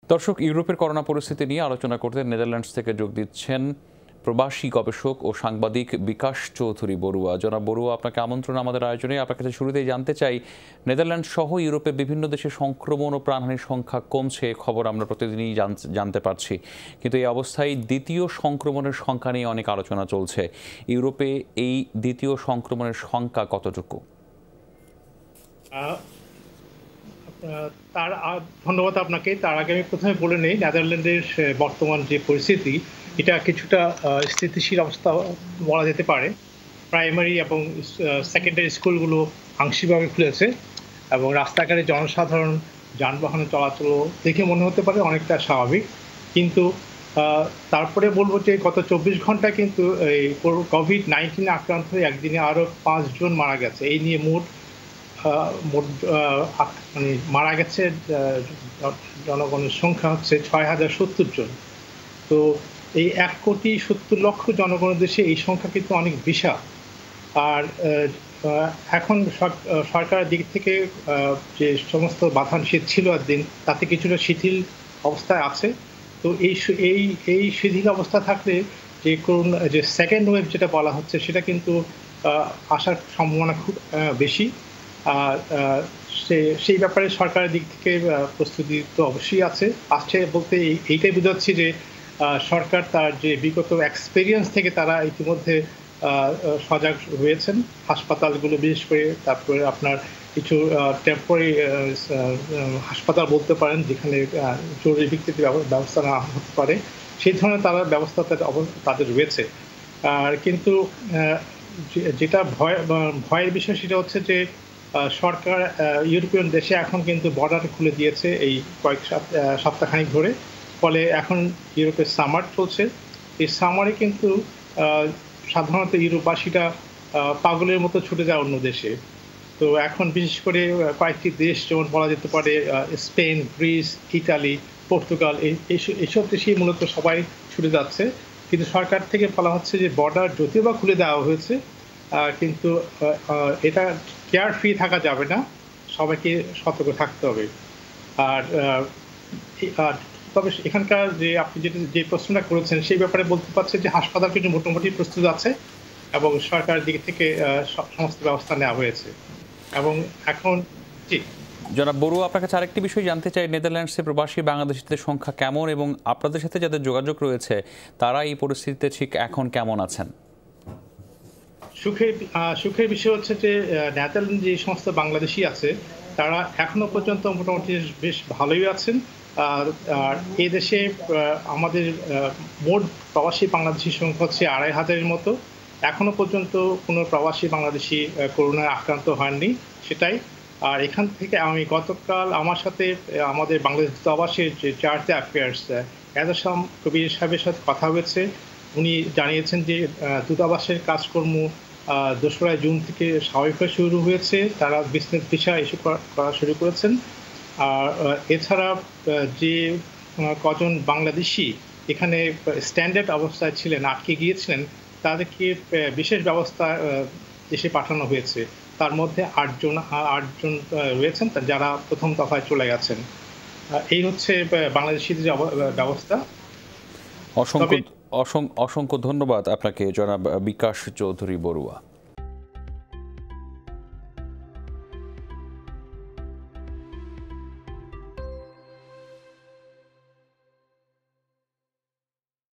দর্শক, ইউরোপের করোনা পরিস্থিতি নিয়ে আলোচনা করতে নেদারল্যান্ডস থেকে যোগ দিচ্ছেন প্রবাসী গবেষক ও সাংবাদিক বিকাশ চৌধুরী বড়ুয়া। জনাব বড়ুয়া, আপনাকে আমন্ত্রণ আমাদের আয়োজনে। আপনার কাছে শুরুতেই জানতে চাই, নেদারল্যান্ডস সহ ইউরোপের বিভিন্ন দেশে সংক্রমণ ও প্রাণহানির সংখ্যা কমছে, খবর আমরা প্রতিদিনই জানতে পারছি, কিন্তু এই অবস্থায় দ্বিতীয় সংক্রমণের সংখ্যা নিয়ে অনেক আলোচনা চলছে। ইউরোপে এই দ্বিতীয় সংক্রমণের সংখ্যা কতটুকু? ধন্যবাদ আপনাকে। তার আগে আমি প্রথমে বলে নেই, নেদারল্যান্ডের বর্তমান যে পরিস্থিতি, এটা কিছুটা স্থিতিশীল অবস্থা বলা যেতে পারে। প্রাইমারি এবং সেকেন্ডারি স্কুলগুলো আংশিকভাবে খুলেছে এবং রাস্তাঘাটে জনসাধারণ যানবাহনে চলাচল দেখে মনে হতে পারে অনেকটা স্বাভাবিক। কিন্তু তারপরে বলবো যে গত 24 ঘন্টায় কিন্তু এই কোভিড-19 আক্রান্ত হয়ে একদিনে আরও 5 জন মারা গেছে। এই নিয়ে মোট মানে মারা গেছে জনগণের সংখ্যা হচ্ছে 6070 জন। তো এই 1,70,00,000 জনগণের দেশে এই সংখ্যা কিন্তু অনেক বিশাল। আর এখন সরকারের দিক থেকে যে সমস্ত বাধা নিষেধ ছিল একদিন, তাতে কিছুটা শিথিল অবস্থায় আছে। তো এই শিথিল অবস্থা থাকলে যে সেকেন্ড ওয়েভ যেটা বলা হচ্ছে, সেটা কিন্তু আসার সম্ভাবনা খুব বেশি। সেই ব্যাপারে সরকারের দিক থেকে প্রস্তুতি তো অবশ্যই আসছে বলতে এইটাই বোঝাচ্ছি যে সরকার তার যে বিগত এক্সপেরিয়েন্স থেকে তারা ইতিমধ্যে সজাগ হয়েছেন। হাসপাতালগুলো বিশেষ করে, তারপরে আপনার কিছু টেম্পোরারি হাসপাতাল বলতে পারেন, যেখানে জরুরি ভিত্তিতে ব্যবস্থা নেওয়া হতে পারে, সেই ধরনের তারা ব্যবস্থা তাদের রয়েছে। আর কিন্তু যেটা ভয়ের বিষয়, সেটা হচ্ছে যে সরকার ইউরোপিয়ান দেশে এখন কিন্তু বর্ডার খুলে দিয়েছে এই কয়েক সপ্তাহখানিক ধরে। ফলে এখন ইউরোপের সামার চলছে। এই সামারে কিন্তু সাধারণত ইউরোপবাসীরা পাগলের মতো ছুটে যায় অন্য দেশে। তো এখন বিশেষ করে কয়েকটি দেশ, যেমন বলা যেতে পারে স্পেন, গ্রিস, ইটালি, পর্তুগাল, এইসব দেশেই মূলত সবাই ছুটে যাচ্ছে। কিন্তু সরকার থেকে বলা হচ্ছে যে বর্ডার যদিও বা খুলে দেওয়া হয়েছে, কিন্তু এটা কেয়ার ফ্রি থাকা যাবে না, সবাইকে সতর্ক থাকতে হবে। আর তবে এখানকার যে আপনি যে প্রশ্নটা করেছেন, সেই ব্যাপারে বলতে পারছে যে হাসপাতাল কিন্তু মোটামুটি প্রস্তুত আছে এবং সরকারের দিক থেকে সমস্ত ব্যবস্থা নেওয়া হয়েছে। এবং এখন জনাব বড়ুয়া, আপনার কাছে আরেকটি বিষয় জানতে চাই, নেদারল্যান্ডসে প্রবাসী বাংলাদেশিদের সংখ্যা কেমন এবং আপনাদের সাথে যাদের যোগাযোগ রয়েছে তারা এই পরিস্থিতিতে ঠিক এখন কেমন আছেন? সুখের বিষয় হচ্ছে যে নেদারল্যান্ড যে সমস্ত বাংলাদেশি আছে, তারা এখনো পর্যন্ত মোটামুটি বেশ ভালোই আছেন। আর এই দেশে আমাদের মোট প্রবাসী বাংলাদেশির সংখ্যা হচ্ছে 2,500-এর মতো। এখনো পর্যন্ত কোনো প্রবাসী বাংলাদেশি করোনায় আক্রান্ত হয়নি, সেটাই। আর এখান থেকে আমি গতকাল আমার সাথে আমাদের বাংলাদেশ দূতাবাসের যে চার্জ অ্যাফেয়ার্স এহসান কবির সাহেবের সাথে কথা হয়েছে। উনি জানিয়েছেন যে দূতাবাসের কাজকর্ম 2রা জুন থেকে স্বাভাবিকভাবে শুরু হয়েছে। তারা বিজনেস ভিসা ইস্যু করা শুরু করেছেন। আর এছাড়া যে কজন বাংলাদেশি এখানে স্ট্যান্ডার্ড অবস্থায় ছিলেন, আটকে গিয়েছিলেন, তাদেরকে বিশেষ ব্যবস্থা দেশে পাঠানো হয়েছে। তার মধ্যে 8 জন রয়েছেন যারা প্রথম দফায় চলে গেছেন। এই হচ্ছে বাংলাদেশিদের ব্যবস্থা। অসংখ্য ধন্যবাদ আপনাকে, জনাব বিকাশ চৌধুরী বড়ুয়া।